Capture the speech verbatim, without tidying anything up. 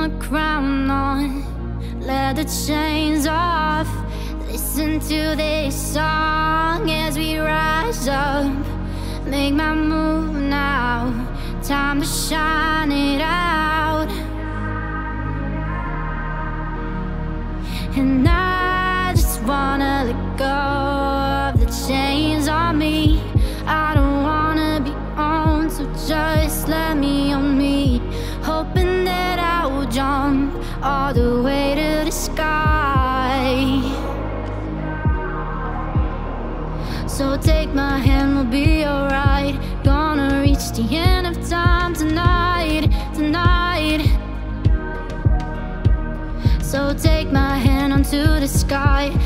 my crown on, let the chains off. Listen to this song as we rise up. Make my move now, time to shine it out. And I just wanna let go of the chains on me. I don't wanna be owned, so just let me on me. Hoping that I will jump all the way to the sky. So take my hand, we'll be alright. Gonna reach the end of time tonight, tonight. So take my hand onto the sky.